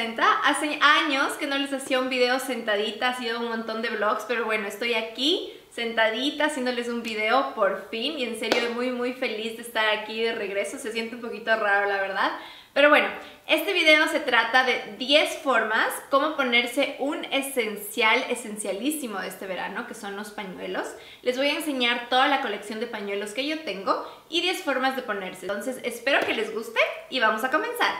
presenta. Hace años que no les hacía un video sentadita, ha sido un montón de vlogs, pero bueno, estoy aquí sentadita haciéndoles un video por fin y en serio muy feliz de estar aquí de regreso. Se siente un poquito raro, la verdad. Pero bueno, este video se trata de 10 formas cómo ponerse un esencialísimo de este verano, que son los pañuelos. Les voy a enseñar toda la colección de pañuelos que yo tengo y 10 formas de ponerse. Entonces espero que les guste y vamos a comenzar.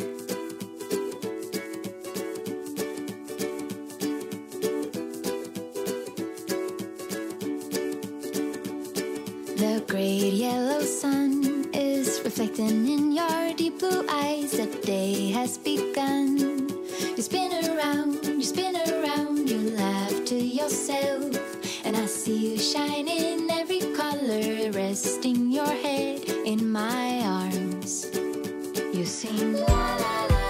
The great yellow sun is reflecting in your deep blue eyes. The day has begun. You spin around, you laugh to yourself. And I see you shine in every color, resting your head in my arms. You sing la la la.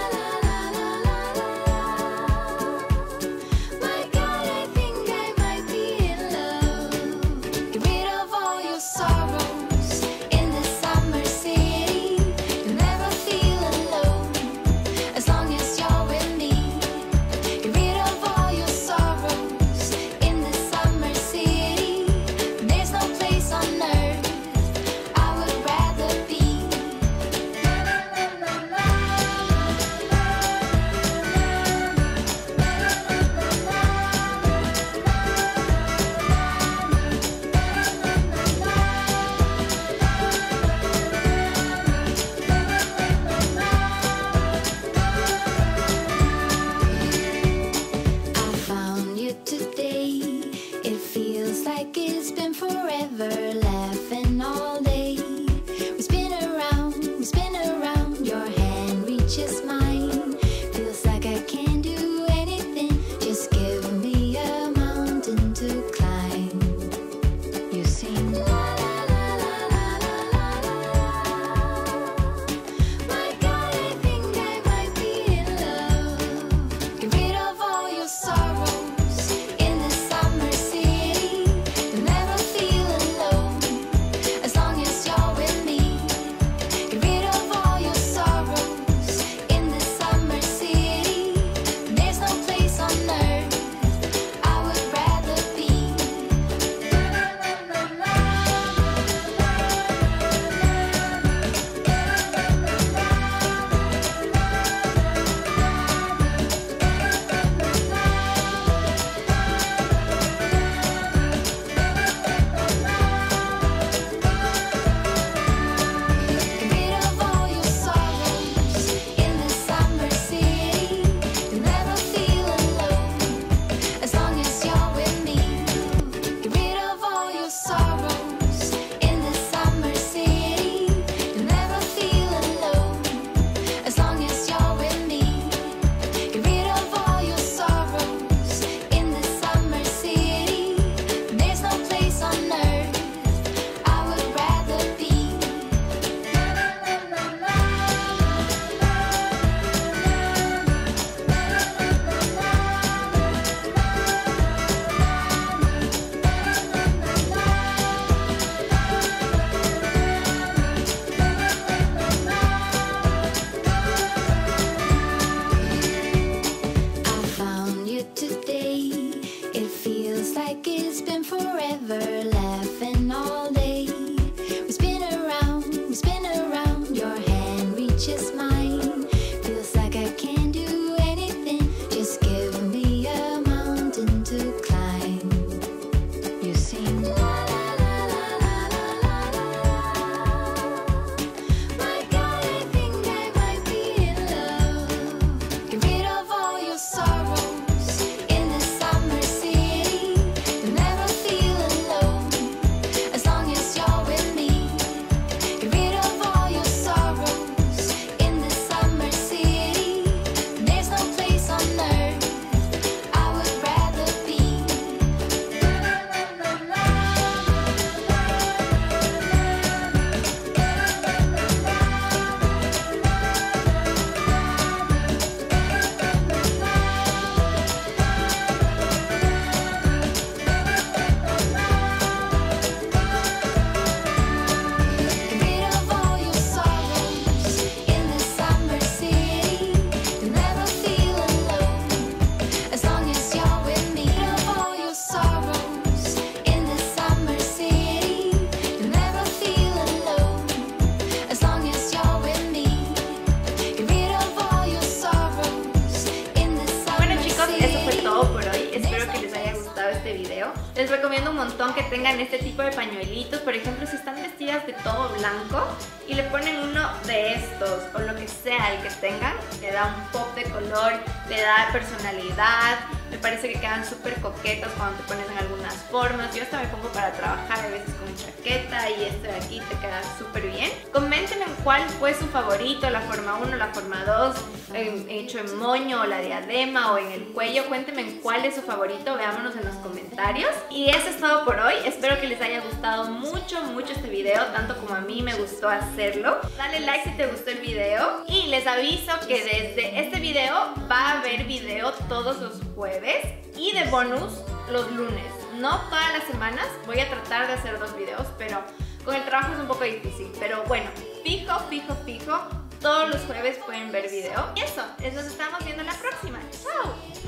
recomiendo un montón que tengan este tipo de pañuelitos. Por ejemplo, si están vestidas de todo blanco y le ponen uno de estos o lo que sea el que tengan, le da un pop de color, le da personalidad. Me parece que quedan súper coquetos cuando te pones en algunas formas. Yo hasta me pongo para trabajar a veces con chaqueta y este de aquí te queda súper bien. Coméntenme cuál fue su favorito, la forma 1, la forma 2, hecho en moño o la diadema o en el cuello. Cuéntenme cuál es su favorito, veámonos en los comentarios. Y eso es todo por hoy. Espero que les haya gustado mucho este video, tanto como a mí me gustó hacerlo. Dale like si te gustó el video y les aviso que desde este video va a haber video todos los jueves y de bonus los lunes. No todas las semanas, voy a tratar de hacer 2 videos, pero con el trabajo es un poco difícil. Pero bueno, fijo, todos los jueves pueden ver video. Y eso, nos estamos viendo la próxima. ¡Chao!